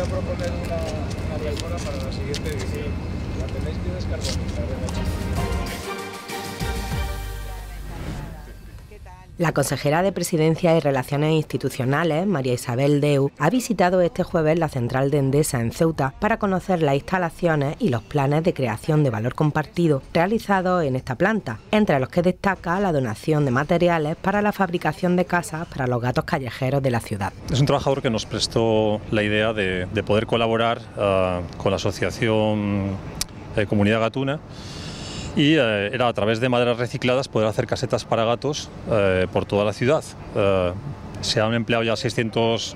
proponer una mejora para la siguiente edición. La tenéis que descarbonizar. La consejera de Presidencia y Relaciones Institucionales, María Isabel Deu, ha visitado este jueves la central de Endesa en Ceuta para conocer las instalaciones y los planes de creación de valor compartido realizados en esta planta, entre los que destaca la donación de materiales para la fabricación de casas para los gatos callejeros de la ciudad. Es un trabajador que nos prestó la idea de poder colaborar con la asociación Comunidad Gatuna. Y era a través de maderas recicladas poder hacer casetas para gatos por toda la ciudad. Se han empleado ya 600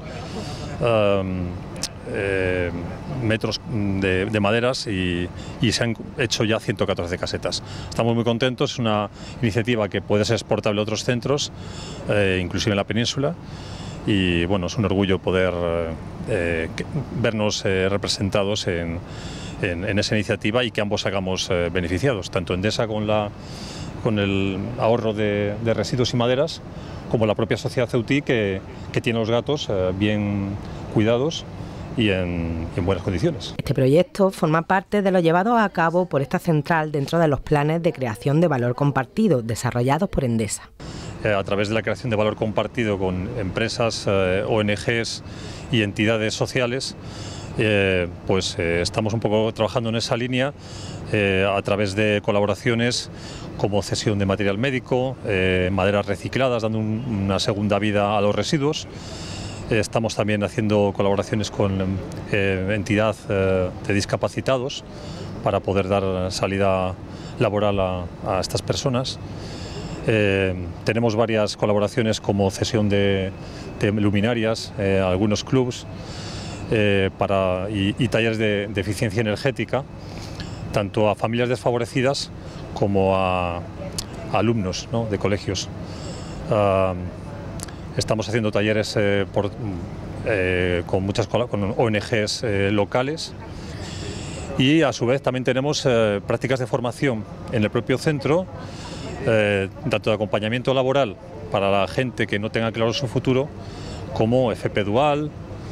metros de maderas y se han hecho ya 114 casetas. Estamos muy contentos, es una iniciativa que puede ser exportable a otros centros, inclusive en la península. Y bueno, es un orgullo poder vernos representados en esa iniciativa y que ambos hagamos beneficiados, tanto Endesa con el ahorro de residuos y maderas, como la propia sociedad ceutí que tiene los gatos bien cuidados y en buenas condiciones. Este proyecto forma parte de lo llevado a cabo por esta central dentro de los planes de creación de valor compartido desarrollados por Endesa. A través de la creación de valor compartido con empresas, ONGs y entidades sociales, estamos un poco trabajando en esa línea a través de colaboraciones como cesión de material médico, maderas recicladas, dando una segunda vida a los residuos. Estamos también haciendo colaboraciones con entidad de discapacitados para poder dar salida laboral a estas personas. Tenemos varias colaboraciones como cesión de luminarias a algunos clubs y talleres de eficiencia energética, tanto a familias desfavorecidas como a alumnos, ¿no?, de colegios. Estamos haciendo talleres con ONGs locales y a su vez también tenemos prácticas de formación en el propio centro, tanto de acompañamiento laboral para la gente que no tenga claro su futuro, como FP Dual,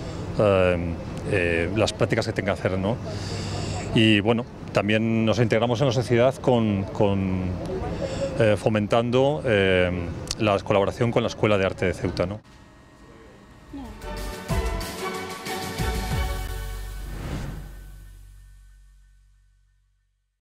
las prácticas que tenga que hacer, ¿no? Y bueno, también nos integramos en la sociedad fomentando la colaboración con la Escuela de Arte de Ceuta, ¿no?